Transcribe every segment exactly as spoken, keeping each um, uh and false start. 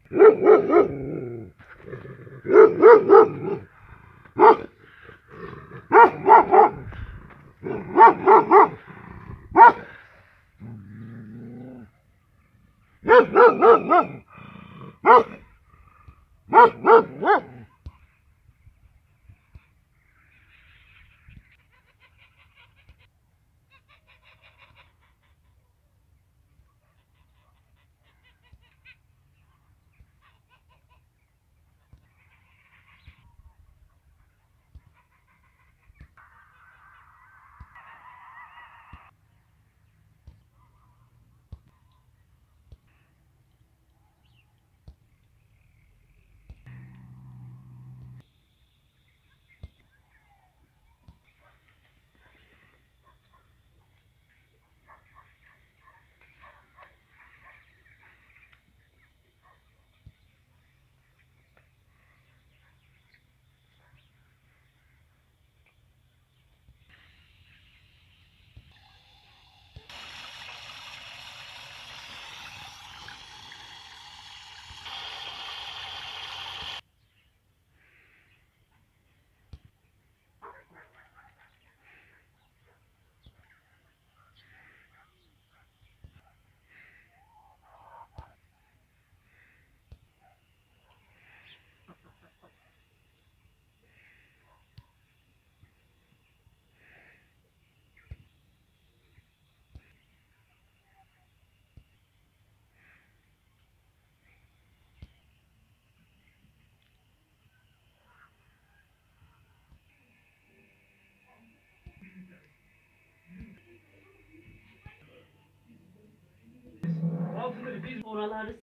Oraları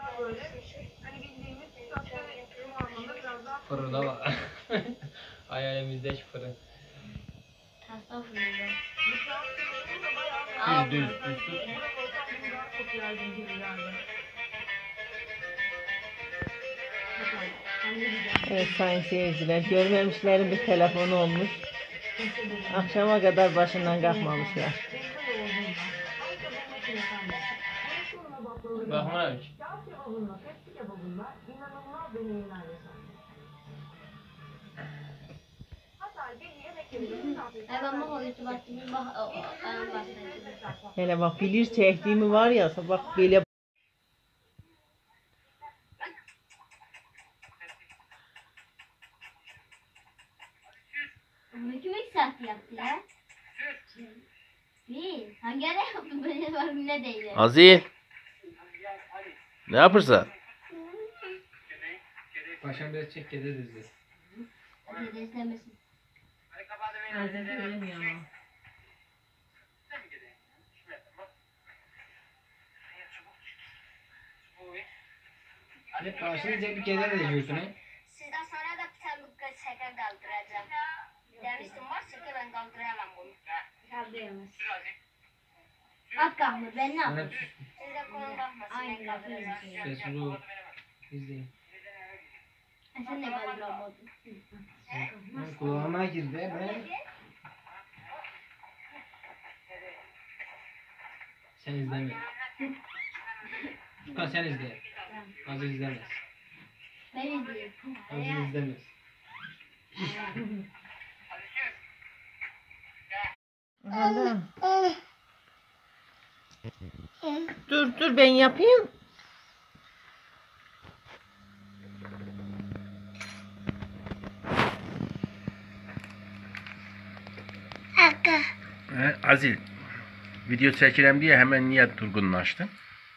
fırında var. Hayalimizde fırın. tasla fırında. Düz düz düz düz. Evet sayın seyirciler, görmemişlerin bir telefonu olmuş. Akşama kadar başından kalkmamışlar. Bakma hiç. Hele bak bilir çektiğimi var ya, bak böyle. Bunu kim eksik yaptı ya? Bir. Hangi ara yaptı? Böyle var ne değil. Azil. Ne yapırsan? Paşam biraz çek gede dizi. Hadi de istemesin. Bazen söylemiyor ama. Hep karşınızda bir gede de diyorsun he. Sizden sonra da bir tane bu şeker kaldıracağım. Demiştim var şeker ben kaldıramam bunu. Kaldırayamaz. At kahve ben ne yapayım? Siz de kolun bakmasın ben kaldıracağım. Sessiz ol. İzleyin. E sen de kaldıramadın. Kulağıma girdi ben. Sen izleme. Furkan sen izle. Aziz izlemez. Ben izleyeyim. Aziz izlemez. Hala. Dur dur ben yapayım. He, Azil. Video çekirəm diye hemen niye durgunlaştın?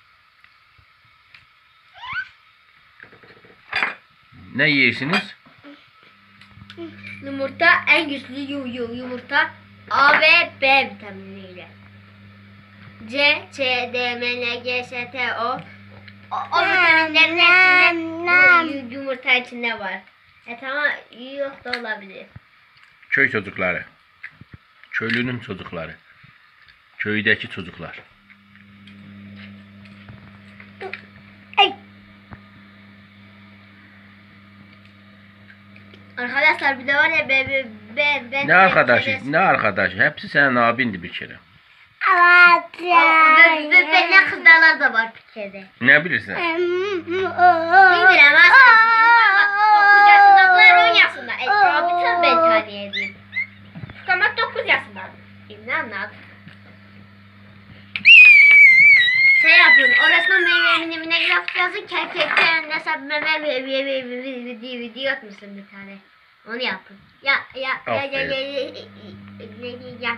Ne yersiniz? Yumurta en güçlü yu yu yumurta A ve B vitaminiyle. C, C, D, M, N, G, S, T, O. O, o vitaminlerin hepsinde bu yumurta içinde var. E tamam, yok da olabilir. Köy çocukları. Köylünün çocukları. Köydeki çocuklar. Arkadaşlar bir de var ya ben ben ben Ne arkadaşı? Ne arkadaşı? Hepsi senin abindi bir kere. Ve ne kızlar da var Türkiye'de. Ne bilirsin? Bilmiyorum ha. dokuz yaşındadılar on yaşında. E, abi tabii ben tane edeyim. Ama dokuz yaşında. Ne anladın? Şey yapın, orasına meyve evine grafik yazın, kerkekten hesap meyve video atmışsın bir tane. Onu yapın. Ya ya ya ya ya ya ya ya.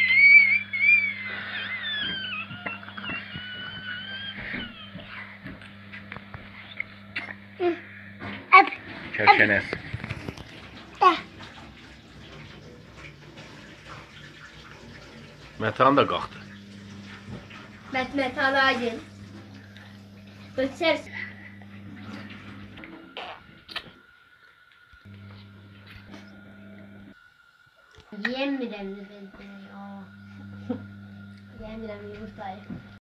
Köşenes. Metan da kalktı. Met metalacın. Götürürsün. Yemiyorum ben de. Yemiyorum yumurtayı.